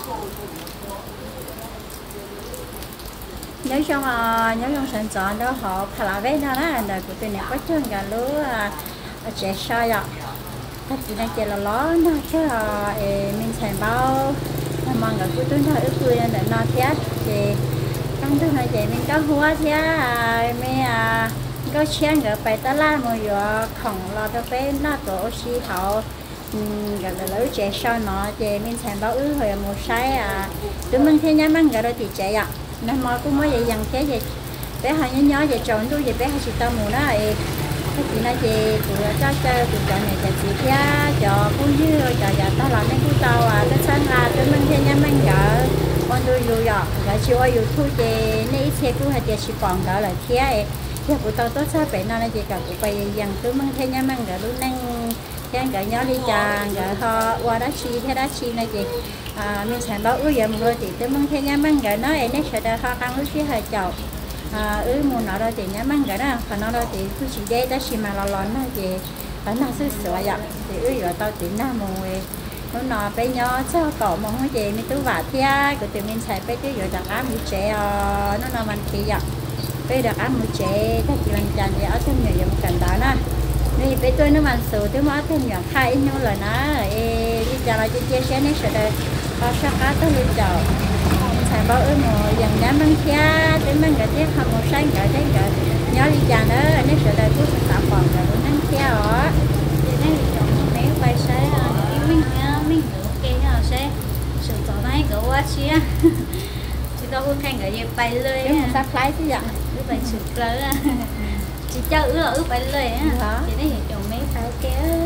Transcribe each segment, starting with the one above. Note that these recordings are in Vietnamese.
nhớ trong sân chọn đó họ phải là vé đó là của tụi này có chơi cả lứa trẻ soi ạ thật sự là chơi là ló nó chứ mình xài bao mà người của tôi nói ước cười để nó chết thì trong thứ này chị mình có hoa thế mình có chén rồi phải ta la một giờ khổng lo cho bé nó tổ oxy hậu gặp là lứa trẻ soi nó chị mình xài bao ước hồi một sai tụi mình thấy nhá mang cái đó thì trẻ ạ nên mà cũng mới vậy dần thế vậy bé hơi nhỏ vậy trộn tôi vậy bé hơi chỉ tao mù đó cái chị nói chị tụi cho tụi chọn này cho chị kia cho cũng như cho giờ tao làm mấy cái tao cái sáng tụi mình thấy nhá mang vợ con tôi dù rồi chiều ai dù thu chị lấy xe cũng hay chị còn đó là thế thì của tao tốt sao phải nó là chị cả của bây dần tụi mình thấy nhá mang vợ luôn năng cái gỡ nhỏ đi chàng gỡ họ qua đó chi thế đó chi này chị mình sản báo ước giờ một đôi thì tôi mong theo nhà mang gỡ nó em sẽ đợi họ tăng lúc phía hơi chậu một nó đôi thì nhà mang gỡ đó còn nó đôi thì cứ chỉ dây đó chỉ mà lo nó thì nó sức sửa vậy thì ước giờ tao tính ra một nó bé nhỏ sao cậu mong cái gì mình tú vả thia của tụi mình xài bé chứ giờ đặt ám một trẻ nó mình khi vậy bé đặt ám một trẻถ้าchị mình chăn thì ở thêm nhiều dùng cảnh đó nèนี่ไปตัวน้ำมันสูตรที่มาถึงอย่างไข่นู่นเลยนะที่จะเราจะเจ๊เช่นนี้สุดเลยก็ชักก้าต้องรีบเจ้าใส่เบาหมูอย่างนี้มันแค่ที่มันก็ที่ทำหมูสั้นก็ได้ก็ย้อนรีจานเนอะนี่สุดเลยผู้ศึกษาก่อนก็รู้นั่งแค่อ๋อที่นั่งจงไม่ไปใช้mình hiểu cái nào sẽ sử dụng này cái quá chia chỉ có hút khăn cái gì bay lơi cái một sắp lái chứ vậy cứ bay sụt lơi chị cho ướp bay lơi á chị nói hiện chồng mấy phải kéo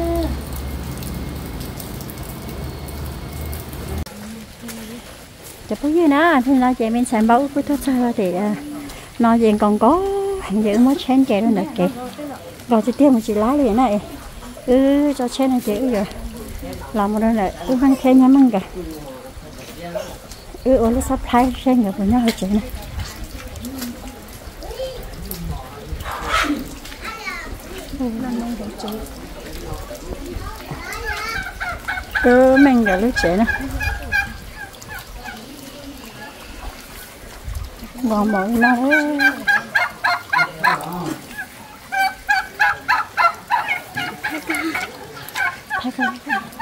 chụp cái gì nữa thì là chị mình sản báo với thuốc sao thì nó gì còn có hình như mới chén chè luôn được kìa rồi chị tiêu một chị lái liền này cho chén này chị rồi làm một lần này ăn khen nhá măng kìa ôi nó sắp thái sen rồi của nhau hơi chị này mình cả lúc trẻ nè còn mọi nó thấy không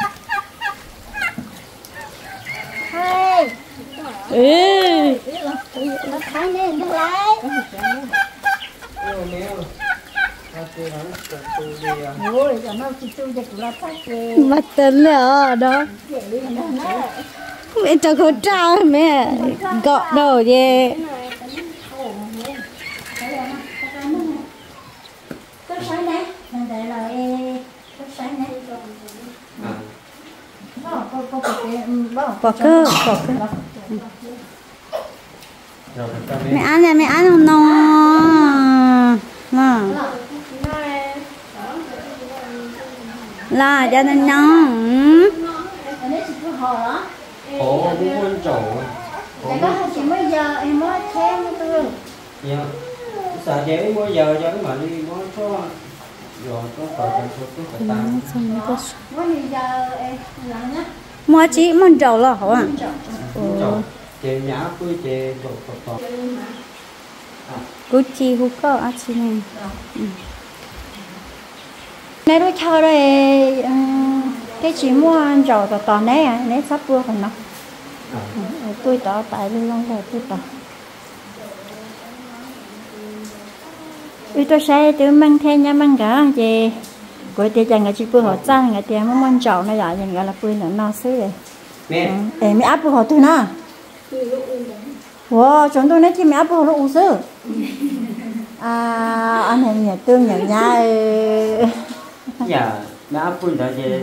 nó thái lên nó lấy mặt tên là đó mẹ cho cô trao mẹ gọt đầu về bỏ cơ mẹ ăn không no mà là cho nên nó ồ cũng quan trọng có chỉ mới giờ em mới xem tôi dạ sợ chế mới giờ cho cái mà đi mới có rồi có phải cần số cái tám mới giờ em làm nhá mua chỉ món trầu là hả chế nhã với chế cứ chi hút có ăn chi này này đôi chờ rồi cái chỉ mua ăn trầu tỏ này này sắp vừa còn nó tôi tỏ tại luôn luôn rồi tôi tỏ tôi sẽ tự mang theo nha mang cả gì của tiền chẳng là chỉ vừa họ trang ngày tiền muốn ăn trầu này là gì gọi là vừa nữa nó xứ rồi mẹ áp vừa họ tôi nè wow chúng tôi nói chỉ mẹ áp vừa nó uống xứ anh này nhà tương nhà nhà dạ đã phun đã về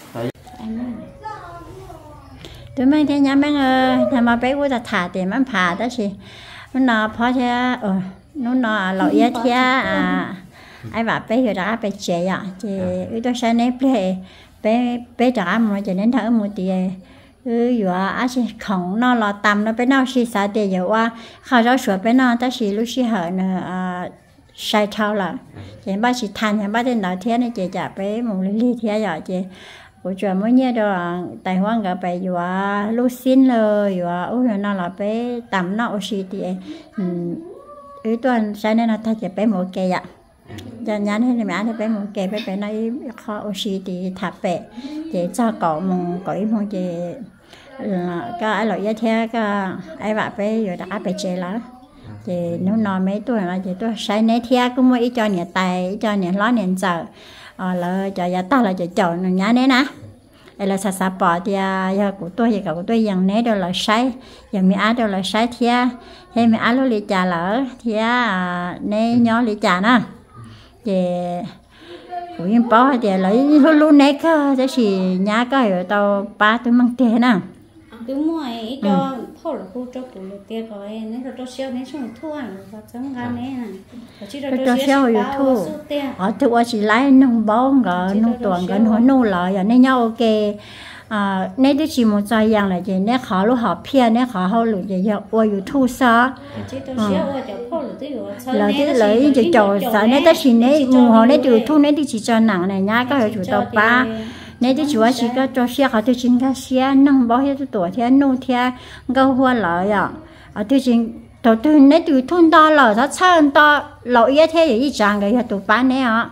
tụi mình thì nhà mình thằng mà bé của ta thả tiền mình phá đó chị nó phá thế nó lẩu yết thế ai bảo bé rồi đã bé trẻ ạ chị tôi sẽ nếp bé đã mà cho nên thở một tí vừa chị không nó là tầm nó bé nó xí xả tiền giờ qua khảo giáo sửa bé nó ta xí lúc xí hở nữa sai thao là chị ba chị thành chị ba tên nói thế này chị trả bé một ly thế rồi chị của chuyện mới nhớ đó tài hoang cả phải vừa lúc xin lời vừa ôi nó là bé tắm nó oxy thì ý tuần sáng nay là thay chỉ bé một cây ạ cho nhắn thì mẹ thì bé một cây bé nói khó oxy thì thả bé để cho cậu mong cậu mong chị cái loại như thế cái ai bảo bé rồi đã bé chơi lắm thì nếu nói mấy tuổi là chị tôi sáng nay thế cũng mới cho nhà tài cho nhà lo nhà giờ là cho nhà ta là cho chọn nhà này nè là sa bỏ thì của tôi thì của tôi dần nấy đều là sai giờ mi á đều là sai thì mi á lúc lì trà lỡ thì nấy nhỏ lì trà nè thì của em bỏ thì lấy luôn nấy cơ thế thì nhà cái ở tàu ba tôi mang tiền nè cứ mua ấy cho phô là khu cho cụ được tiền rồi nên cho xeo nên xong thua và chẳng gan này cho xeo rồi thua ở thua chỉ lấy nông bông gỡ nông tuần gỡ hoa nô lợi nên nhau ok nên tôi chỉ một vài dạng là gì nên khó lúc họ phe nên khó hậu lụt gì giờ ôi thu sao là cái lấy chỉ trầu sợ nên ta chỉ nên mù họ nên từ thu nên thì chỉ cho nặng này nhá các chủ tàu ba nên tôi chúa chỉ có cho xe họ tôi chính cái xe nông bao hết tuổi thế nô thế gấu hoa lợi à tôi chính đầu tư nên từ thôn to là nó chân to lợi thế vậy chẳng cái tụ bán này ạ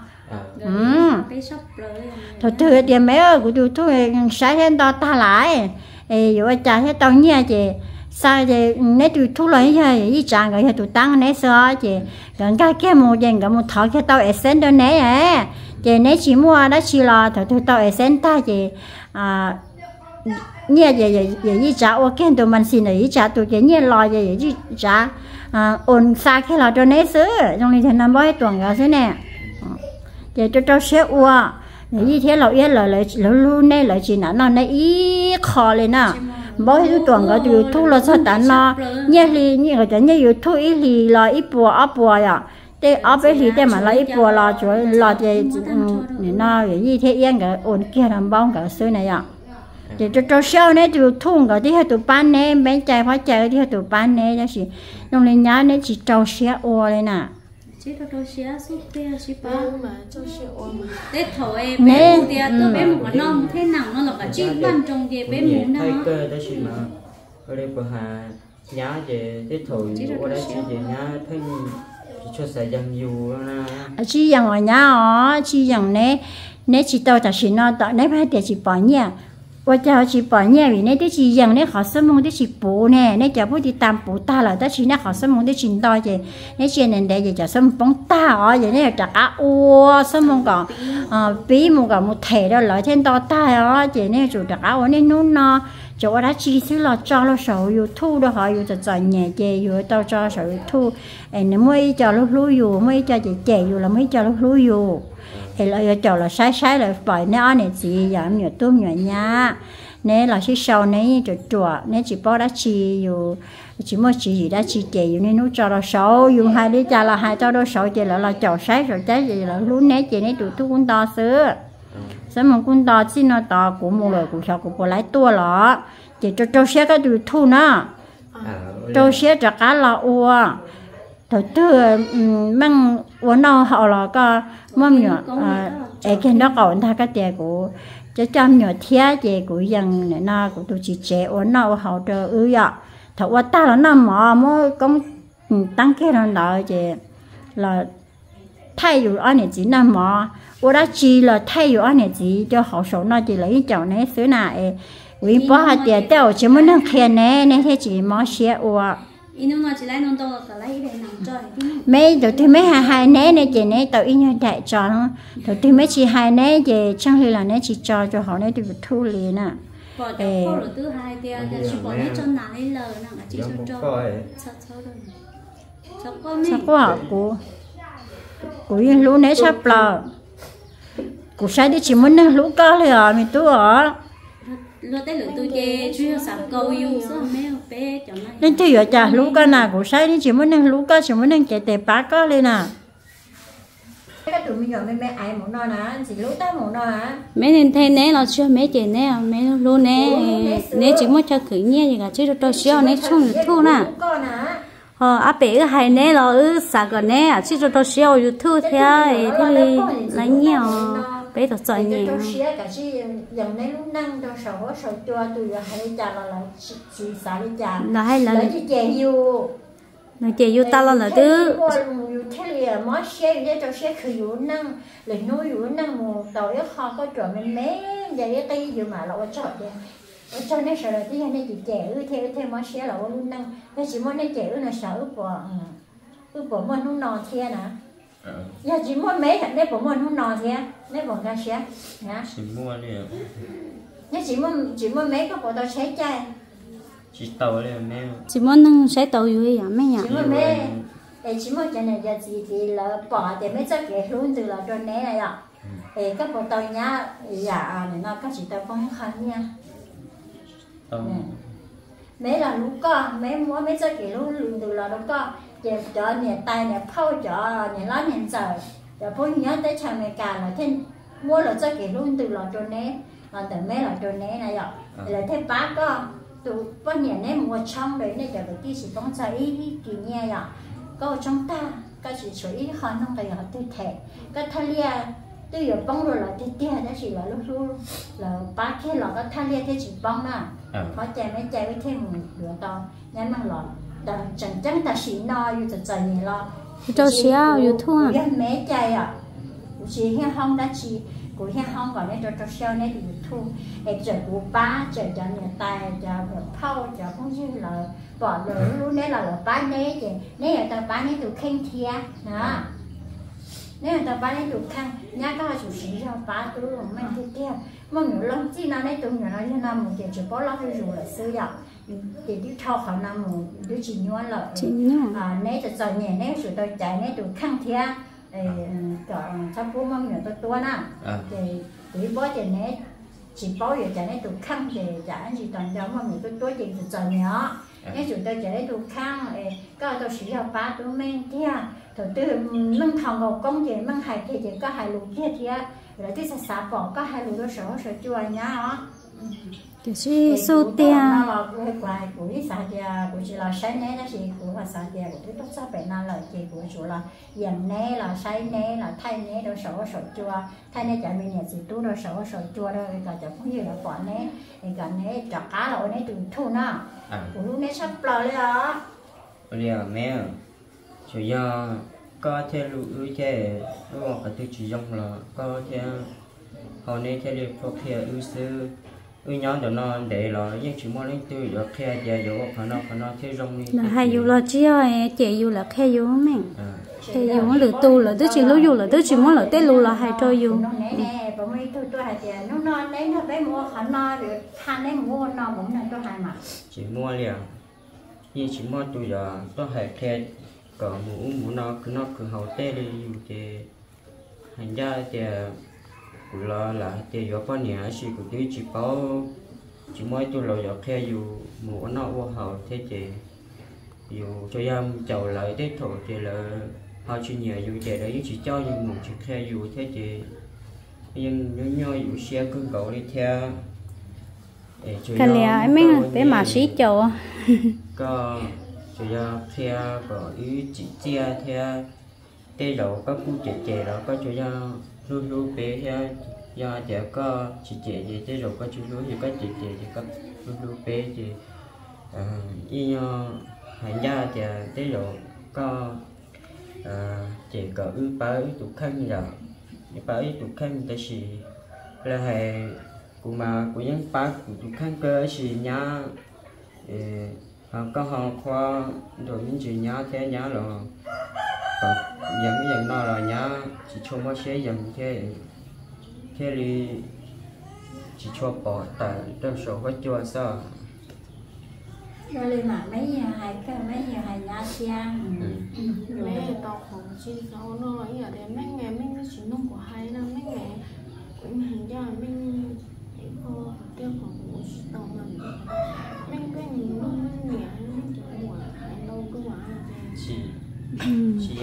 đầu tư tiền mấy ở của tụi tôi sai thêm to ta lại rồi trả hết tao nhia chị sao chị nên tụi thu lợi vậy chẳng cái tụi tăng này sao chị gần cái một dành cái một thỏi cái tao essence đó này chị nếu chỉ mua đó chỉ là thôi tao ở sen ta chị nhẹ vậy trả ok tụi mình xin này trả tụi chị nhẹ lo vậy trả ổn xa cái là cho nấy xứ trong này thì nằm bao tuần rồi thế nè chị cho xe ua như thế là yên là luôn này là chỉ nó ý khó lên nè bao nhiêu tuần rồi tụi thu là sao tận nó nhẹ thì như người ta nhẹ thu ít thì là ít bùa à thế ở bên thì mà lấy bùa lò chuối lò thì nó như thế yên cái ổn kia làm bông cái xưa này ạ thì cho sau này tụi thùng cái thì tụi bán này bên trái phải chạy thì tụi bán này đó chỉ trong này nhá này chỉ trâu xe ô này nè chỉ trâu xe suốt kia chỉ bán mà trâu xe ô mà thế thôi bé thì tôi bé một cái non thế nào nó là cái chỉ quan trọng gì bé muốn nó cơ đó chỉ mà ở đây bữa hà nhá về thế thôi ở đây chỉ về nhá thấy cho sẽ dần dù na chỉ dần ở nhà chỉ dần nè chỉ tao ta chỉ nó tao nè phải để chỉ bỏ nhà và cho chỉ bỏ nhà vì nè chỉ dần nè họ sớm muốn chỉ bố nè cho bố đi tam bố ta là đó chỉ nè họ sớm muốn chỉ to gì nè chỉ nên để cho sớm bóng ta ở vậy nè chặt á ô sớm muốn còn bí một cái một thể đó lại thêm to ta ở vậy nè chủ chặt á nè nó chỗ đó chỉ xíu là cho nó sầu thu đó họ cho nhẹ chè tao cho sầu thu em mới cho lúc lúa mới cho chè là mới cho lúc lúa thì là cho là sai là phải nó này chỉ giảm nhiều tôm nhỏ nhá nè là chỉ sau này chùa nè chỉ bao đã chỉ mới chỉ đã chỉ chè nên nó cho là sầu hai đứa cha là hai cho nó sầu chè là cho sai rồi trái gì là lúa nè chè nè tụi thu cũng to xưa sớm một con to chỉ nó to của một lời của sao của lấy tua lọ chỉ cho xe cái tụi thu nó cho xe cho cá là ua thôi từ mang uốn nó họ là có mâm nhỏ cái nó còn thay cái tiền của cho chăm nhỏ thia gì của dân này nó của tụi chị trẻ uốn nó họ cho vậy thật quá ta là nó mà cũng tăng cái nó đợi chị là thay dù anh này chỉ nằm mà我đã chỉ là thay dù anh này chỉ cho họ số nó chỉ lấy chậu này xứ này vì bỏ hạt tiền tao chỉ muốn nâng khen nè nên thế chỉ mò xe ua mấy tụi thì mấy hai nè này chị nè tao in như đại trò nó tụi thì mấy chị hai nè chị chẳng hay là nè chị cho họ nè tụi thu liền nè sao có hả của yên lũ nè sắp lờ của sai đi chỉ muốn nâng lũ có liền à mình tu ở nên thì ở chả lũ cá nào cũng sai đi chỉ muốn nâng lũ cá chỉ muốn nâng chạy tè bá có lên à cái tụi mình nhỏ mấy ai muốn nó nè chỉ lũ ta muốn nó hả mấy nên thế nè là chưa mấy chị nè mấy lũ nè nè chỉ muốn cho khử nhẹ gì cả chứ tôi xíu nè không được thu nè áp bé hai nè là sạc cái nè chứ tôi xíu được thu thế thì lấy nhiều bé tao chơi nhẹ tôi xé cả chi dòng này lúc năng tôi sợ chua tôi hay chả là chỉ xả đi chả là hay là lấy chỉ chè yêu nó chỉ yêu ta là thứ yêu thế là mót xé để cho xé khử yêu năng lấy nuôi yêu năng một tàu yếu kho có chỗ mình mé vậy cái yêu mà là ở cho nên sợ là tí này chỉ chè theo mót xé là lúc năng cái chỉ mót này chè là sợ bỏ món nó nọ thế nè giờ chỉ muốn mấy thằng đấy bỏ món nó nọ thế đấy bỏ ra xé nhá chỉ mua đi nhá chỉ muốn mấy cái bộ tao xé chai chỉ tàu đi mẹ chỉ muốn nâng sẽ tàu yêu vậy mấy nhà chỉ muốn mấy chỉ muốn cho này giờ gì thì là bỏ thì mấy chắc cái luôn từ là cho né này ạ các bộ tao nhá dạ này nó các chị tao không khăn nha mấy là lúc con mấy mua mấy chắc cái luôn từ là lúc con giờ cho nhà tay nhà phao cho nhà lá nhà trời giờ bố nhớ tới cha mẹ cả là thêm mua là chắc cái luôn từ là cho né còn từ mấy là cho né này ạ là thêm bác con tụi con nhà này mua trong đấy này giờ phải đi chỉ bóng trái kỷ niệm ạ có trong ta các chị chú ý họ nông cái họ tư thể các thay lia tôi giờ bóng rồi là tia đó chỉ là lúc là bác kia là các thay lia thế chỉ bóng nè họ chạy mấy chạy với thêm một đứa to nhắn mang lọ chẳng chẳng ta chỉ no yêu thật trời này lo cho xéo yêu thua mấy chạy à chỉ hiện không đã chỉ của hiện không còn đấy cho xéo này thì thu để chờ của ba chờ cho nhà tài chờ phao chờ không như là bỏ lỡ luôn đấy là ba này thì nếu là tao ba này tụi khen thia đó nếu là tao ba này tụi khen nhá các chủ sĩ cho ba tụi mình tiếp theo mà nhiều lắm chỉ nó đấy tụi nhỏ nó như năm một chỉ có lo cái rồi là xưa dạo thì đứa thao khảo năm một đứa chỉ nhớ là nếu cho giờ nhẹ nếu sửa tôi chạy nếu tụi khen thia còn trong phố mong nhiều tôi nè thì tụi bố thì nếu chỉ bao giờ chạy nên tụi khăn thì chạy chỉ toàn giống mà mình tôi chỉ chờ nhỏ nếu chúng tôi chạy tụi khăn có tôi sử dụng ba tụi men kia rồi tôi nâng thòng vào công thì nâng hai thì chỉ có hai lũ kia thì rồi tôi sẽ xả bỏ có hai lũ đó sợ chua nhá đó cái gì số tiền nó là cái quài của cái xả tiền của chị là sáng nay nó chỉ của xả tiền của tôi tốt sao phải năng lợi chị của chủ là dần nay là sáng nay là thay nay đó sợ chua thay nay chạy mình nhà chị tú đó sợ chua đó cả chẳng có gì là bỏ nay cả nay chả cá là nay từ thu na của lúc nay sắp lòเลยเหรอ bây giờ mẹ chủ do có thể lũ thế đúng không cả tôi chỉ dùng là có thể họ nên thể được phổ biến ưu sư nhóm đó nó để là những chuyện mà lên tôi được khe giờ dù nó thế rong đi là hay dù là chỉ chị dù là khe dù mình khe dù nó lừa tu là tức chỉ lúc dù là tức chỉ muốn là tết lu là hay cho dù nè bọn mình tôi hay tiền nó đấy nó bé mua khả nó được than đấy mua nó cũng là tôi hay mà chỉ mua liền như chỉ mua tôi giờ tôi hay khe cỡ mũ nó cứ hậu tết đi thì hành ra thì là thì có nhà chỉ của tôi chỉ có chỉ mới tôi lo dọc theo dù mùa nó qua hậu thế thì dù cho em chầu lại thế thôi thì là họ chỉ nhà dù trẻ đấy chỉ cho nhưng một chỉ theo dù thế thì nhưng nhớ dù xe cứ cậu đi theo cái này em biết để mà xí chầu có cho em theo có ý chỉ chia theo tê đầu có cu trẻ đó có cho em lu bé theo do trẻ có chị trẻ gì thế rồi có chú lúa thì có chị trẻ thì có lu bé thì y hành gia thì thế rồi có trẻ có ư bá tụ khăn rồi bá tụ khăn tại vì là hệ của mà của những bá của tụ khăn cơ thì nhá có họ khoa rồi những chuyện nhá thế nhá rồi dần nó là nhá chỉ cho nó sẽ dần thế thì chỉ cho bỏ tại trong số có chua sao rồi mà mấy nhà hai nhà xiang mấy tao không chỉ sao nó ấy ở đây mấy ngày mình chỉ nông của hai năm mấy ngày cũng hành ra mình có tiêuของ tao mà mình cái nhìn nó nhẹ mình chỉ mùa hai lâu cứ mà chị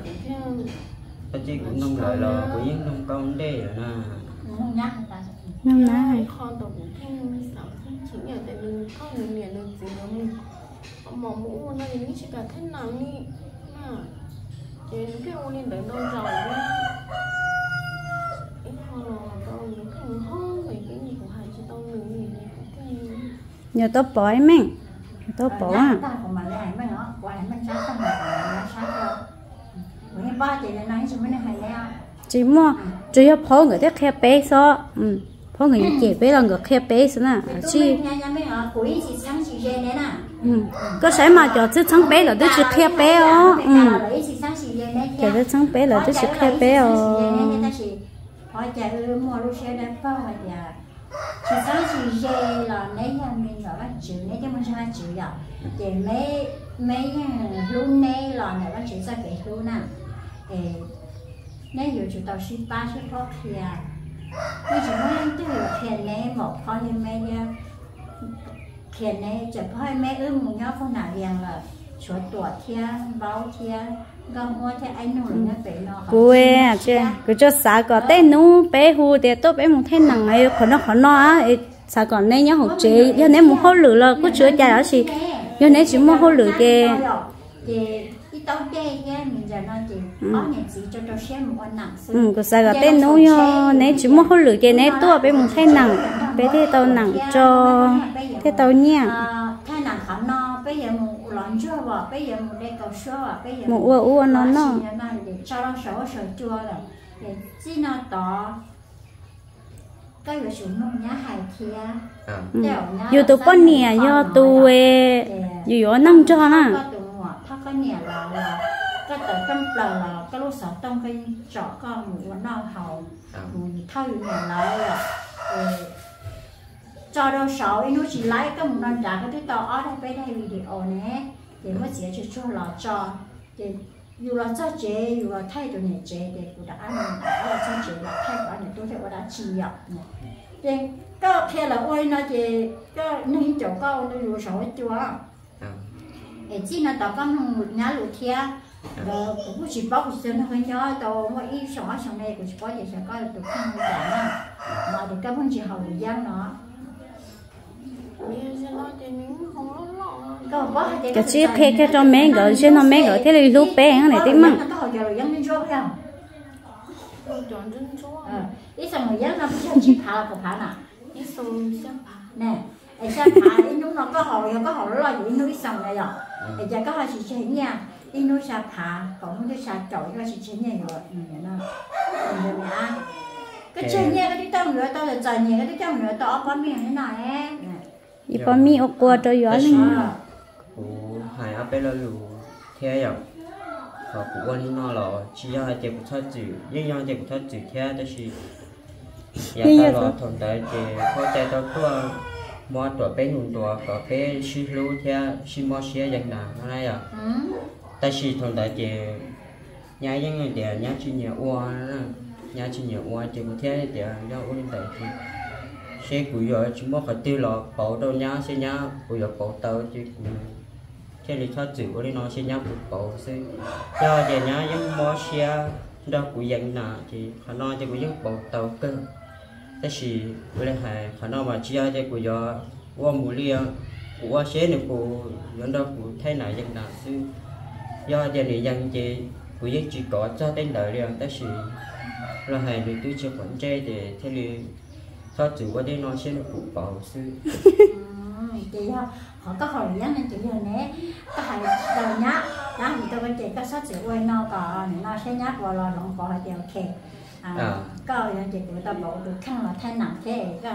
chị cũng nông lại là của những nông công đây là nông nhắc nông ná con tao cũng thêm sợ chính là tại mình có người liền được gì đó mình mỏ mũ này mình chỉ cả thế nào đi chế cái ô lên đấy đâu rồi đấy ít hơn nhờ tao bỏ ấy mình tao bỏ à ta cũng mà lại mấy nó qua lại mình sáng không là sáng đâu bữa ba chị nói chúng mình hay leo chỉ mua chỉ có phô người ta khe bé sao phô người chị bé là người khe bé sao nè chi có sẽ mà cho chứ trắng bé là tôi chỉ khe bé ó cho tôi trắng bé là tôi chỉ khe bé ó họ chạy mua lúc xe đẹp bao mà giờ chỉ sáng chỉ dê là nấy nhà mình rồi bắt chịu nấy cái mình sẽ chịu rồi thì mấy luôn nấy là này bắt chịu ra cái luôn nè nếu như chúng ta xin ba xin khó thì bây giờ mới tới hiểu khen này một con như mấy khen này chỉ có hai mấy một nhóm phong nào liền là chỗ tuổi thiên báo thiên gom mua theo anh nuôi nó phải nó cô ấy chứ cứ cho xã có tên nú bé hù để tôi bé một thế nặng ấy khó nó á xã còn này nhá học chế giờ nếu một hỗ lử là cứ chữa cha đó thì giờ nếu chỉ mua hỗ lử thì tao chơi nha mình giờ nó chỉ có nhận gì cho tôi xem một con nặng có xã có tên nú yo nếu chỉ mua hỗ lử thì nếu tôi bé một thế nặng bé thế tao nặng cho thế tao nha thế nặng khám no bây giờ một lon chua vào bây giờ một đây cầu chua vào bây giờ một ua nó để cho nó sổ chua rồi để chỉ nó tỏ cái việc chúng nó nhá hài thia dù tụi con nè do tụi dù ở nông cho nè thắc cái nè là cái tờ trong là cái lô sọt trong cái chọ con một nó hầu thôi nè lại rồi cho đâu sợ nó chỉ lấy cái một lần trả cái to ở đây bây đây video nè thì mới chỉ cho là cho thì dù là cho chế dù là thay đổi này chế thì cũng đã ăn là cho chế là thay đổi này tôi thấy đã chỉ học thì có khi là ôi nó chỉ có nên chỗ câu nó dù sợ chua để chỉ nó tao con một nhá lụt thia rồi cũng chỉ bóc một nó hơi nhỏ tao mỗi ít sống này cũng chỉ có gì sẽ có được không cả mà được các vấn chỉ hậu giang nó cái chiếc cái cho mấy người trên nó mấy người thế là lúc bé anh này tính măng ít xong người dân nó phải chỉ phá là có phá nào ít xong sẽ phá nè ai sẽ phá ít lúc nó có hỏi lo gì ít lúc ít xong này rồi ai sẽ có hỏi chỉ chơi nha ít lúc sẽ phá còn không được sẽ chọi cái chỉ chơi nha rồi nó rồi nè cái chơi nha cái tao nữa tao là chơi nha cái tao nữa tao có miệng thế này đi con mi ô qua cho gió lên hai áp bé là lù thế rồi họ cũng quan nó là chỉ là chỉ có thoát chữ nhưng chỉ có thoát chữ thế đó thì giờ ta lo thằng đại thì có chạy tao có mua tuổi bé nhung tuổi có bé xí lú thế xí mua xí dạng nào nó này à ta xí thằng đại thì nhà những người để nhà chỉ nhà uo nhà chỉ nhà uo chỉ có thế để nhà uo lên đại thì xe của giờ chúng nó phải tiêu lọ bảo đâu nhá xe nhá của giờ bảo tàu chứ cái lý thoát chữ của nó xe nhá bảo xe cho giờ nhá những món xe đâu của dân nào thì khả năng cho của những bảo tàu cơ thế thì với lại hay khả năng mà chia cho của giờ qua mùa lia của xe này của dân đâu của thế này dân nào chứ do giờ này dân chỉ của dân chỉ có cho đến đời liền thế thì là hay được tôi chưa quản chế để thế thì thoát chữ qua đây nó sẽ được phụ bảo sư chị họ có hỏi giá nên chị giờ nè có hỏi đầu nhá đó thì tôi bên chị có sát chữ quay nó còn nó sẽ nhát vào lò lòng bỏ đều kẹt có rồi chị của ta bảo được khăn là thay nặng thế cái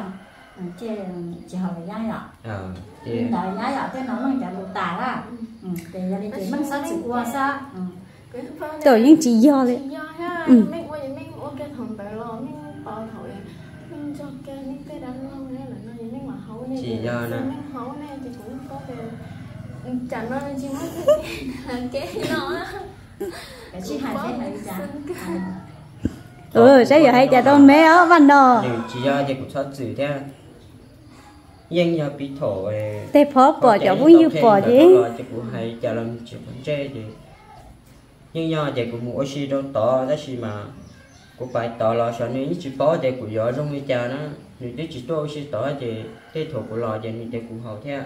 chị hỏi giá rồi đợi giá rồi cái nó mình trả một tài á thì gia đình chị mình sát chữ qua sao tổ những chị do đấy mình qua mình ok thằng bé lo mình bảo thôi mình cho cái những cái đàn long này là nó những mà hấu này chỉ do nè hấu này thì cũng có thể chẳng nó chỉ mất cái nó cái chị hai cái này chả sẽ giờ hay chả đâu mẹ ở văn đồ chỉ do thì cũng thoát chữ thế dân nhà bị thổ tê phó bỏ cho vui như bỏ chứ chỉ cũng hay chả làm chỉ còn chơi thì nhưng nhà thì cũng mua xí đâu tỏ đó xí mà của bài tỏ là sao nếu chỉ có thì của gió trong cái trà nó nếu chỉ tôi xí tỏ thì cái thổ của lò thì mình thì cũng hậu theo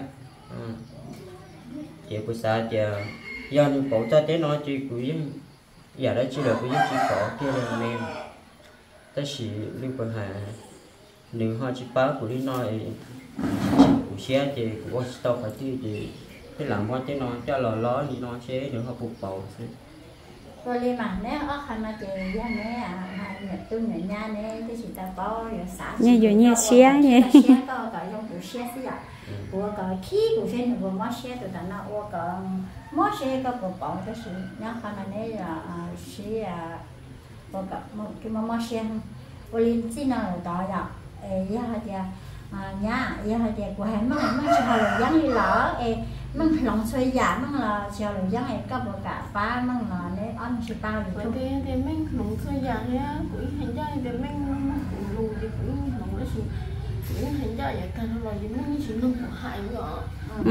chỉ của xa thì do những cổ ta thế nói chỉ của những giờ đó chỉ là của những chỉ có kia là mềm ta chỉ liên quan hà nếu họ chỉ báo của đi nói xe thì của tàu phải thì cái làm qua cái nó cho lò thì nó sẽ được họ phục bầu rồi lên mà nếu ở khăn mà chơi ra nè hai nhật tu nhật nha nè cái gì ta bao rồi xả như rồi như xe nhỉ xe có cả dùng của xe xí à của cả khí của xe của mót xe tụi ta nó của cả mót xe có của bao cái sự nhá khăn mà nè là xe à của cả cái mót xe của lên xin nào đó ya ya ya nhá ya ya của hai mang chỉ hai lần giống như lỡ mang lòng xoay giả mang là chiều lần giống này có một cả phá mang là nếu ăn chỉ bao được thôi thì mình lòng xoay giả nhá cũng hành ra thì mình lù thì cũng lòng nó chỉ cũng hành ra vậy cả rồi thì mình chỉ lù của hại nữa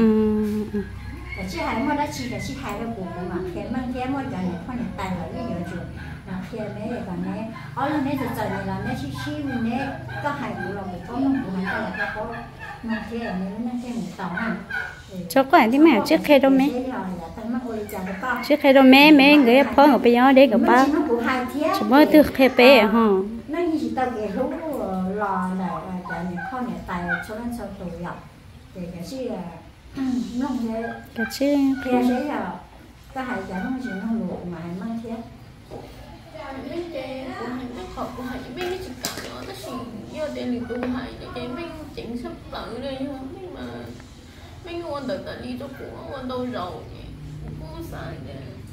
chỉ hai mà đã chỉ là chỉ hai cái bụng mà khi mang cái mỗi cái này con này tay là cái nhiều chuyện là khi mấy cái này ở lần này thì giờ này là mấy chỉ mình này có hai bụng là mình có một bụng này là có mà khi này nó cái một tàu à cho có anh thì mẹ trước khi đâu mẹ trước khi đâu mẹ người phơi ở bây giờ đấy các ba chỉ mới từ khi bé ha nó như chỉ tao cái lúc lò này cái này con này tay cho nên sao tụi vậy thì cái gì nó thế cái chứ cái đấy là cái hải sản nó chỉ nó luộc mà mang thế mình chơi của hành cái khẩu của hành biết cái chỉ cả nó chỉ giờ để liền tu hành để mình chỉnh sắp tới đây nhưng mà mình ngon từ từ đi cho của ngon đâu rồi cũng xài để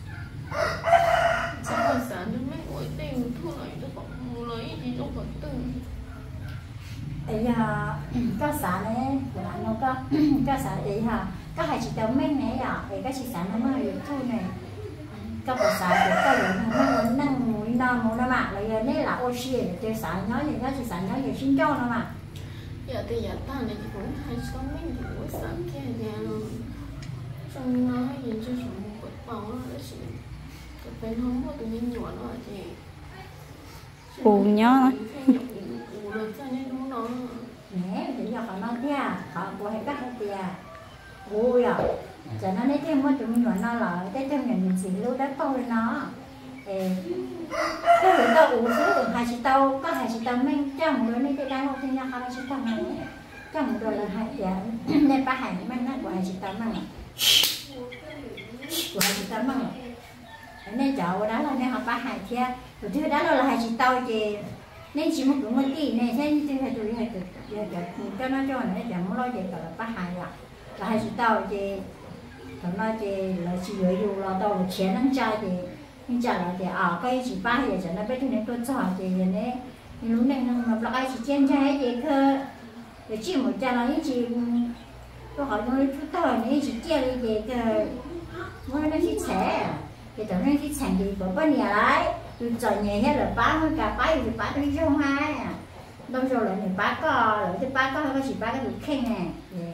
sao sản cho mấy ngồi tiền thu lại cho bọn lấy gì cho bọn tư ấy có sản này là nó có sản gì hả có hai chị tao mấy này à thì cái chị sản nó mới được thu này có một sản thì có lượng nó năng mũi non mũi nó mà là nếu là oxy thì chơi sản nói gì đó chị sản nói gì xin cho nó mà giờ thì giờ ta này cũng hay sống mấy buổi sáng kia nhà trong nó hay nhìn cho chúng một bầu nó là gì cái bên không có tự nhiên nhỏ nó thì cù nhó cù rồi cho nên đúng nó nè thì giờ họ nói thế họ của hay các thì ôi à cho nó nói thêm một tụi mình nói nó là cái trong nhà mình chỉ lưu đất tôi nó cái người ta uống sữa hai chị tao có hai chị tao mình trong rồi nên cái đai một thiên nhà hai chị tao này trong rồi là hai chị nên ba hai mình nó của hai chị tao mà của hai chị tao mà nên chợ đó là nên họ ba hai kia rồi thứ đó là hai chị tao thì nên chỉ một cái tí này nên thì hai tụi cho nó chẳng muốn lo gì cả là ba hai là hai chị tao thì thằng nó thì là chỉ dù là tao là钱能加的nhưng chả là thì cái chỉ ba giờ cho nó biết thế này tôi cho thì này lúc này nó là chỉ chen trái thì cơ để chỉ một chả là những chỉ tôi hỏi nó chút tao này chỉ chen đi thì cơ mới nó chỉ trẻ thì tao nó chỉ trẻ thì có bao nhiêu lại tôi chọn nhẹ hết là ba với cả ba thì ba đi trong hai đâu rồi là ba có rồi thì ba có chỉ ba cái được khen này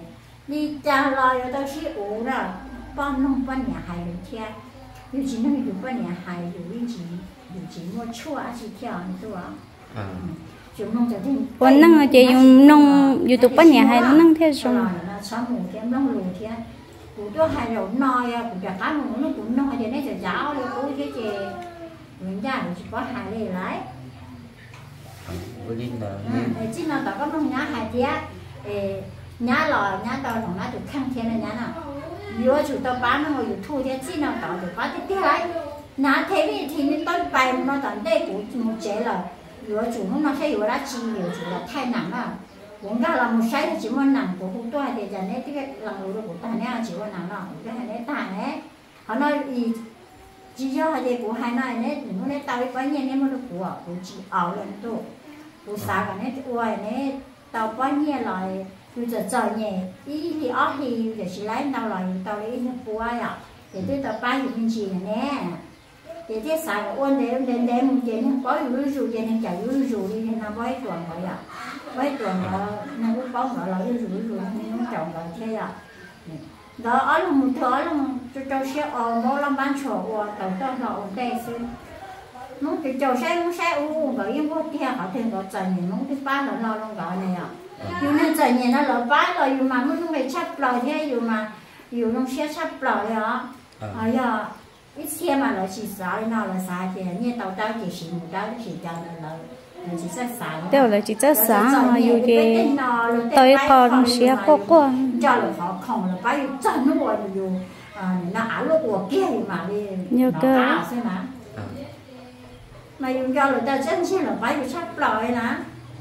đi cha lo rồi tao chỉ uống rồi bao nông bao nhà hai lần kia有几年有半年还有几摸错啊几条你知道啊？就弄着定。 我那个就用弄有多半年还弄天上。 那上午天弄露天，古多还有闹呀，古家干么那古弄还得那就giáo了，古这些人家就是把海里来。chỉ là tao có nông nhá hải thế, nhá lò nhá tao thằng nó được khang thiên là nhá nào. Dù chủ tao bán nó ngồi thu thế chỉ nào tao được bán tiếp lại nãy thế thì nên tôi bài nó tận đây cũng một chế là dù chủ nó sẽ dù đã chi nhiều chủ là thay nặng à cũng ra là một sai chỉ muốn nặng của không tôi thì giờ này cái lần đầu của ta này chỉ muốn nặng nào cái này ta này họ nói gì chỉ cho hai của hai này này nó này tao bao nhiêu này mới được của chỉ ảo lên tu của sao cái này uầy này tao bao nhiêu lại bây giờ trời nhẹ ý thì ó thì để chỉ lấy tao lấy nó bùa à để tôi tao bán những gì nè để thế xài ôn để một chuyện nó có rủ chuyện nó chạy rủ đi nó bói tuần rồi à bói tuần là nó cũng bói gọi là rủ nó trồng rồi thế à đó ở là một thứ là cho xe mỗi lần bán chỗ tao cho nó ổn định xí nó cái chỗ xe uống gọi yên vô kia họ thường gọi trời nhẹ nó cái bán là nó gọi này à dù nên trời nhẹ nó lỡ bán rồi dù mà muốn phải chắp lời thế dù nó sẽ chắp lời đấy hả giờ ít xe mà nó chỉ xài nó là xài thì như tao chỉ xài một tao chỉ cho nó chỉ xài đều là chỉ xài mà dù gì tôi còn xe có quá cho là họ không là bao nhiêu chân nó gọi là nó ảo lúc của kia mà đi nó ảo xem mà dùng cho người ta chân chứ là bao nhiêu sắp lòi nè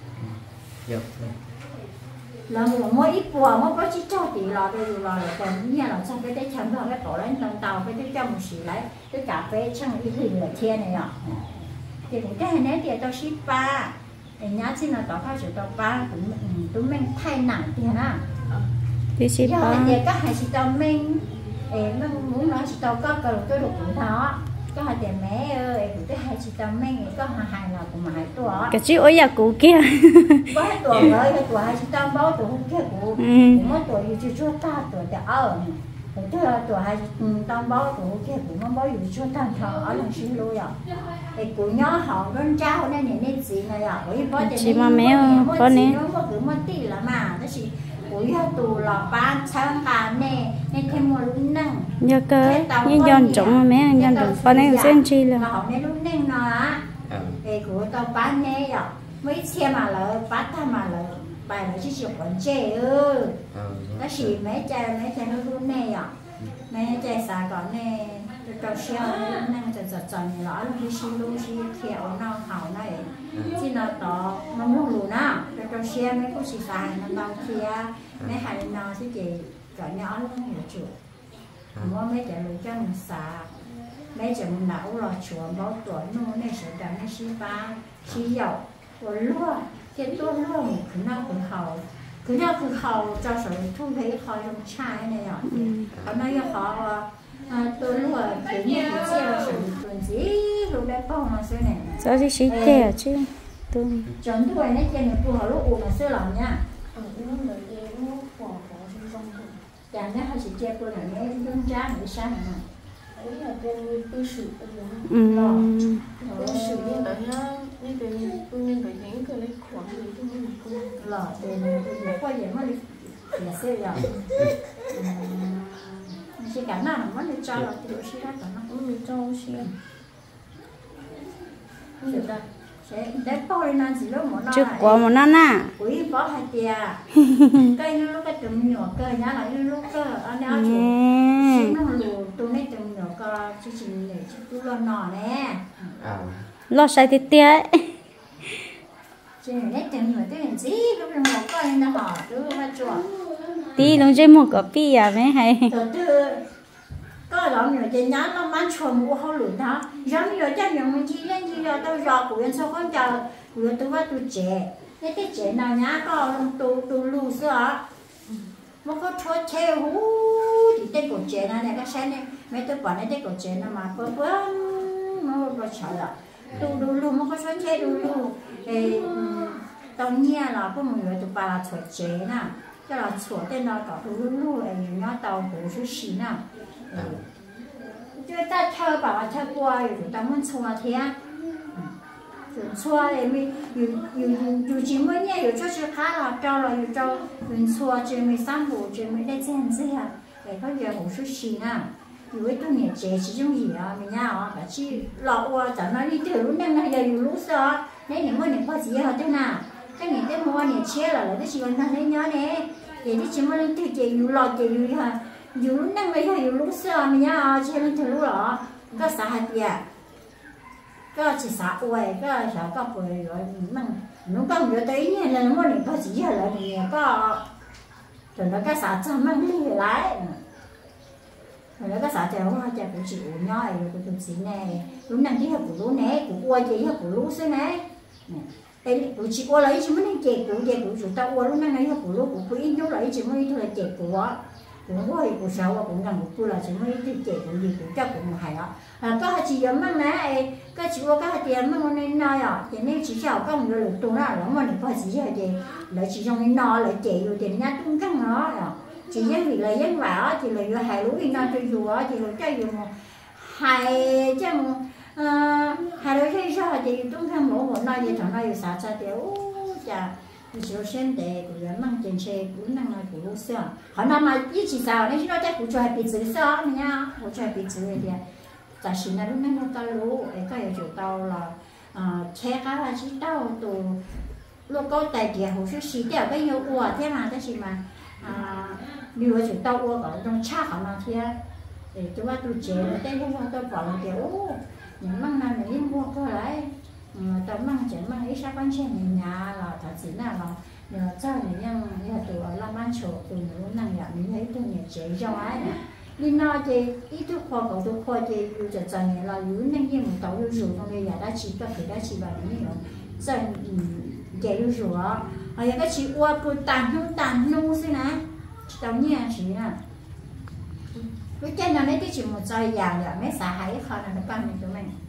là mỗi ít bùa mỗi có chỉ cho tỷ lò đây lò là còn như là trong cái đấy chấm vào cái tổ lên tàu tàu cái cho một xí lấy cái cà phê trong cái thủy lửa thiên này ạ thì cái này thì tao ship ba thì nhá chỉ là tao phải chịu tao ba tụi mình thay nặng thì hả thì ship ba thì các hai chị tao mình nó muốn nói chị tao có cái tôi được cũng đó có hai tiền mẹ ơi cái hai chị tao mình có hai là cũng hai tuổi cái chữ ôi ya cũ kia có hai tuổi rồi cái tuổi hai chị tao bao tuổi không kia của mỗi tuổi thì chưa ta tuổi đã ở tuổi hai tao bao tuổi kia cũng không bao giờ chưa ta thọ ở lần xin luôn rồi thì của nhỏ họ con cháu nên gì này à với bố chị mà mẹ có nè nó có cứ mất tỷ là mà nó chỉ của tù là ba sáng cả nè nên thêm một lúc năng nhớ cơ nhưng dọn trống mà mẹ dọn trống con này xem chi là họ nên lúc năng nó á thì của tao bán nè rồi mấy xe mà lỡ bán ta mà lỡ bài nó chỉ chụp còn chè nó chỉ mấy cha nó luôn nè rồi mấy cha xả còn nè tao xeo năng chật này lỡ lúc xí luôn xí theo nó hậu này chỉ nó to nó muốn luôn á tao xeo mấy cái xí xài nó tao kia mấy hai nó sẽ chị cỡ nhỏ luôn nhiều chuột mua mấy trẻ lùi cho mình xả mấy trẻ mình nấu rồi chuột bao tuổi nó này sẽ đào nó xí ba xí dầu rồi luôn cái tôi luôn cứ nào cứ hậu cho sự thu thấy khỏi trong chai này rồi còn nói họ tôi luôn kiểu như cái treo sự tuần gì lúc đấy bao mà xưa này sao thì xí trẻ chứ tôi chọn tôi này trên này phù hợp lúc uống là xưa lòng nha chẳng nhẽ hay chỉ chơi cô này nghe đơn giản để sáng này ấy là cô tư sử tư sử như vậy ha như vậy tôi nên phải nhánh cái lấy khoảng gì tôi mới là cô lọ để để qua vậy mà đi là xưa rồi chỉ cả nào mà đi cho là tiểu sĩ đó nó cũng mình cho xí được rồi để bao nhiêu năm gì lúc mà nó chụp quả một năm à quý bỏ hai tia cây nó lúc cái tụm nhỏ cây nhá lại lúc cái anh áo chủ xin nó lù tụi này tụm nhỏ coi chỉ để chú lo nọ nè lo sai tiệt tiệt chỉ để tụm nhỏ tụi gì lúc nó một cây nó họ cứ bắt chuột tí lúc chơi một cặp pi à mấy hay từ có lắm nhiều trên nhá nó bán chuột mua hao lửa đó giống như cho nhiều mình chỉ lên chỉ là tao dò của anh sao con chờ của tôi bắt tôi trẻ cái trẻ nào nhá có tôi lù sữa mà có thua theo hú thì tên của trẻ này cái xe này mấy tôi bảo này tên của trẻ nào mà bữa nó sợ là tôi lù mà có thua theo lù thì tao nghe là có một người tôi bảo là thua trẻ nè cái là thua tên nó có lù nó tao cũng số xí nè chúng ta chơi bảo là chơi qua rồi chúng ta muốn xua thế xua thì mình dù chỉ mới nhảy dù cho chưa khá là cho là dù cho mình xua chỉ mình sang bộ chỉ mình để xem gì à để có việc một số xí nè dù với tôi nhảy chế chỉ trong gì à mình nhá à cả chi lọ qua chẳng nói đi từ lúc năng này giờ dù lúc sao nếu những món những có gì ở thế nào cái những cái món những chế là cái chỉ còn thằng thấy nhớ nè thì cái chỉ món từ chế dù lọ chế dù ha dù lúc năng này dù lúc sao mình nhá chế lên từ lúc đó có xã hạt gì có chỉ xã uầy có xã có bưởi rồi nó có nhiều tới như là nó muốn có gì là thì có rồi nó cái xã cho mang đi lại rồi nó cái xã cho hoa cho cũng chịu nhoi rồi cũng gì này lúc năng chỉ học của lú này của uầy chỉ học của lú xí này đây của chị qua lấy chỉ mới nên chè của chúng ta qua lúc năng này học của lú của quý nhớ lấy chỉ mới thôi là chè của cũng có của sao cũng rằng của là chỉ mới chè của gì cũng chắc cũng hay đó có hai chị giống mang nè cái chị có hai tiền mang nên nói à thì nên chỉ chào các người được tôi nói là mà để có gì vậy thì lại chỉ trong nên nói lại chị rồi thì nhát tung căng nó chỉ giống vì là giống vào thì là hai lúa đi nói cho dù thì là cho dù hai chẳng hai lúa chơi sao thì tung căng một nói gì thằng nói sao sao thì chà chỉ có xem để của người mang tiền xe cũng năng là của lúa xưa họ nói mà ít chỉ sao nên nó chắc cũng cho hai bị chữ sao nha cũng cho hai bị chữ thì tại vì là lúc này tao lú cái ở chỗ tao là che cá là chỉ tao từ lúc có tài địa hồ sơ xí đeo cái nhiều ua thế mà cái gì mà điều chỉ tao uống ở trong cha họ nó kia để chúng ta tu chế nó tên không tôi bỏ là kiểu những măng này mình đi mua cơ lại tao măng chỉ măng ít sao quan trọng nhà là thật sự là nhờ cho những như là từ ở Long An chỗ từ những năng lượng mình thấy tôi nhiều chế cho ai đi nói thì ít thuốc khoa cầu thuốc khoa thì yêu cho chân là yêu năng nhiên một tàu yêu rượu trong đây là đã chỉ có cái đã chỉ vào những nhiều chân chế yêu rượu hay cái chỉ qua bữa tàn nu xí nè tao nhẹ xí nè cái chân nào đấy chỉ một chai vàng là mấy xã hải khó là nó băng mình tụi mình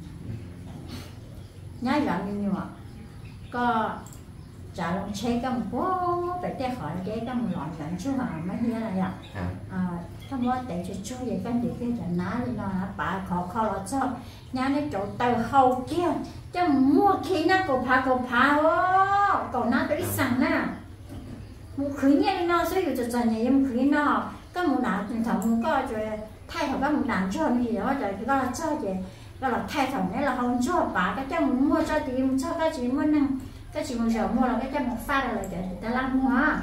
nhái vàng như nhiều có trả lòng chơi cái một phố phải té khỏi cái một lọn cảnh chú hà mấy như là vậy không có để cho vậy cái gì cái trận ná lên nó bà khó là cho nhà này chỗ từ hậu kia cho mua khi nó cổ phá còn nó tới sẵn nè một khứ nhiên nó sẽอยู่จะnhà em khứ nó có một nào truyền thống có rồi thay thầu các một đàn cho gì đó rồi cái đó cho gì đó là thay thầu này là không cho bà cái cho muốn mua cho tiền cho cái chỉ muốn năng cái chỉ muốn giờ mua là cái cho một pha là để ta làm hóa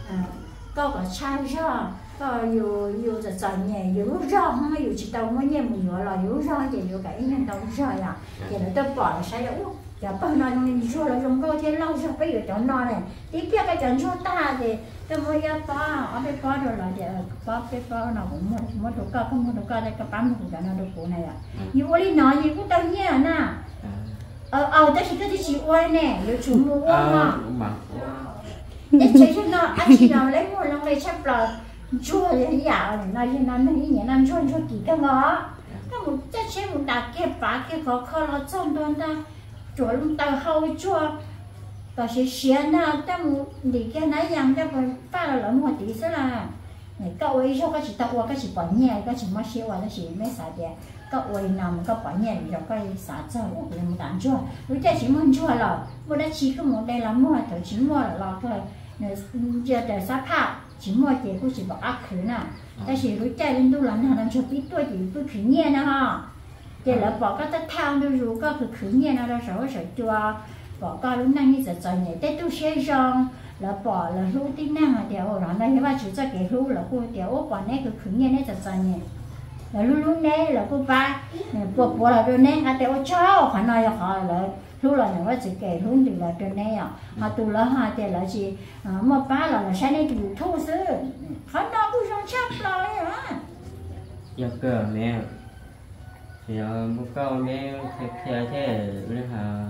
có chai cho có yêuจะnhà yêu rau không yêu chỉ tao mới nhẹ một nữa là yêu rau thì yêu cái nhân tao rau à thì nó tao bỏ là sai đâu giờ bao nhiêu mình cho là dùng câu thế lâu rồi bây giờ cho nó này tiếp theo cái chuyện cho ta thì tao mới ra ở đây có rồi là để có cái nào cũng mua đồ cao không mua đồ cao đây cái bán cũng cho nó đồ cũ này à nhiều đi nói gì cũng tao nhẹ nè tao chỉ cái gì uống nè yêu chủ mua uống mà để chơi cho nó anh chỉ nào lấy mua lòng này chắc là chua thì dạo này nói như nó như năm chua kỳ cái ngó cái một chắc chế một đạp kia phá kia khó là trong đó ta chuột luôn tao hâu chua và sẽ xé na ta một để cái nấy rằng ta phải pha là lỡ một tí sẽ là này cậu ấy cho cái chỉ tao cái chỉ bỏ nhẹ cái chỉ mất xé vào nó chỉ mấy xả đẹp cậu ấy nằm cậu bỏ nhẹ rồi cái xả cho để một đàn chua lúc ta chỉ muốn chua là mua đã chỉ có một đây là mua thôi chỉ mua là lo thôi giờ để sát phạt chỉ mua thì cũng chỉ bỏ ác khứ nè ta chỉ lúc chạy lên tu lắm làm cho biết tôi chỉ tôi khứ nhẹ nè ha để là bỏ cái tất thang tôi rồi có khứ nhẹ nó ra sợ chua bỏ cái lúc năng như giờ nhẹ tết tôi sẽ rong là bỏ là lúc tính năng là đeo rồi đây các bạn chỉ cho cái lúc là cô đeo bỏ này khứ nhẹ này giờ nhẹ là lúc này là cô ba bỏ là rồi này à đeo cho khoản này họ là lúc là những cái kể luôn thì là trên này à mà từ là hai thì là gì mà ba là sáng nay thì thu xứ khó đâu cũng không chấp rồi hả giờ cơ mẹ thì một câu mẹ thế là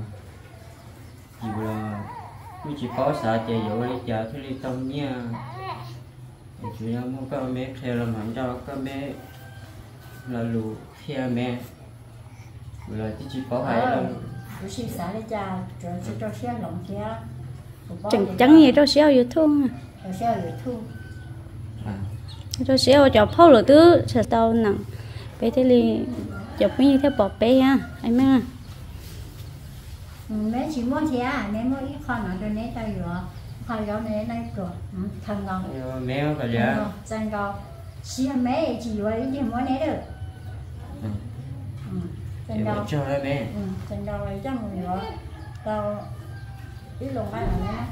gì là cứ chỉ có sợ chạy vô đi chờ thì đi tông nha chỉ là một câu mẹ theo là mạnh cho các mẹ là lù theo mẹ là chỉ có hai lần tôi xin xả đi cha cho xe lòng xe chẳng gì cho xe YouTube cho xe YouTube cho xe cho phô lửa tứ sẽ tao nặng bé thế li chụp như thế bỏ bé ha anh mang mấy chỉ mua thế à mấy mua ít con ở đây này tao rồi hai đó này này rồi thằng ngon mấy cái gì á chân ngon chỉ mấy chỉ vậy chứ mua này được chân đầu cho đấy mẹ chân đầu này chắc một nữa tao biết luôn cái này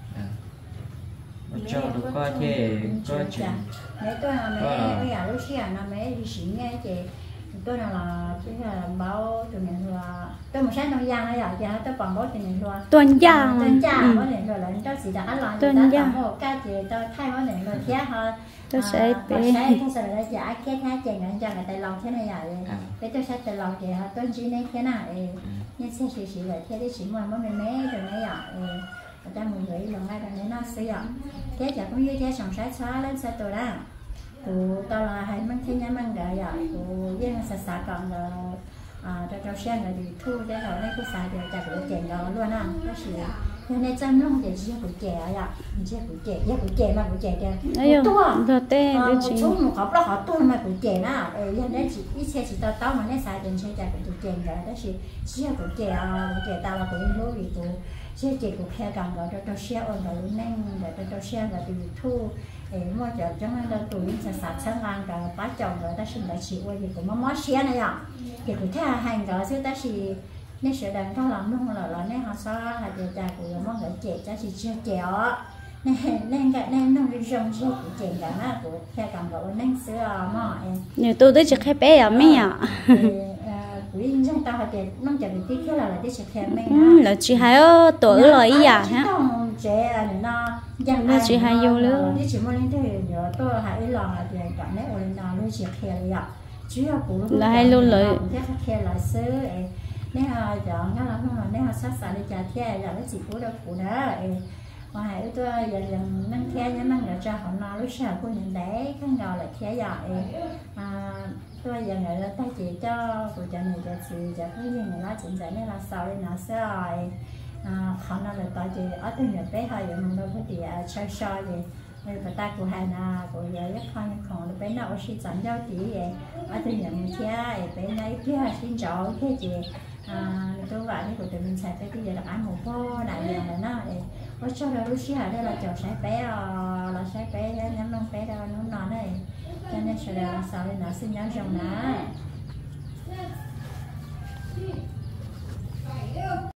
cho nó có thể có chuyện mấy tôi là mấy bây giờ lúc xưa là mấy đi xí nghe chị tôi là cái là báo tụi mình là tôi một sáng trong giang này giờ chị tôi còn báo tụi mình luôn tuần giang có thể rồi là tôi chỉ đã ăn lại tuần giang một cái gì tôi thay có thể rồi khác hơn tôi sẽ tôi sẽ là giả cái khác chị nhận cho người ta lòng thế này vậy cái tôi sẽ tự lòng chị hả tôi chỉ này thế nào nhưng sẽ chỉ vậy thế đấy chỉ mà mình mấy rồi mấy vậy người ta muốn nghĩ lần này là nó sử dụng thế giờ cũng như thế sống sát xóa lên xe tôi đó của tao là hay mang thiên nhá mang đợi vậy của dân xã còn là cho xe người thì thu để rồi đây cứ xài được chặt được chèn đó luôn à cái gì hôm nay chăm luôn thì chỉ của chè vậy chỉ của chè mà của chè kìa rồi tê một số một hộp đó họ tuôn mà của chè đó dân đấy chỉ ít xe chỉ tao mà nó xài tiền xe chặt của chè rồi đó chỉ của chè tao là của những gì của xe chè của khe cầm rồi cho xe ôn rồi nên để cho xe rồi thì thu mua giờ cho nên là tụi mình sẽ sạch sáng ăn rồi bá chồng rồi ta xin lại chịu quay gì cũng món xe này à thì cũng theo hành rồi chứ ta chỉ nên sẽ đàn trong lòng luôn là nên họ sao là điều tra của món gỏi chè cha chỉ chưa chèo nên cái nên nó đi rong chơi của chuyện cả na của theo cảm gọi nên sữa mỏ nhiều tôi tới trực khai bé à mấy à quý dân ta họ để nó chỉ bị tí là tí sạch khéo mấy là chị hai ở tuổi rồi ý à ha trẻ nó nó chị hai vô luôn tí chỉ muốn lên thế giờ tôi hãy lo là chuyện cả nét ở nào nó sạch khéo vậy chứ là hay luôn lợi thế khéo là sữa nếu giờ nó là không là nếu sát sạch đi trả theo là nó chỉ phụ đâu phụ đó mà hãy tôi dần nâng khe nhá nâng cho họ nói lúc sau cô nhìn đấy cái ngò lại khe giỏi tôi giờ người ta chỉ cho của cho này cho chị cho cái gì người ta chỉnh giải nên là sau đây nó sẽ rồi họ nói là tại chị ở từ nhà bé hơi giờ mình đâu có gì soi gì nên người ta của hai na của giờ rất khoan còn bé nào aussi chọn giao chỉ vậy ở từ nhà mình kia bé này kia xin chọn cái gì tôi bảo như của tụi mình xài cái giờ là ăn một po đại giờ là nó có cho là lúc xưa đây là chọn sải bé là sải bé nhắm lông bé đâu nó nói này cho nên sẽ là sau này nó sinh nhắn rồng ná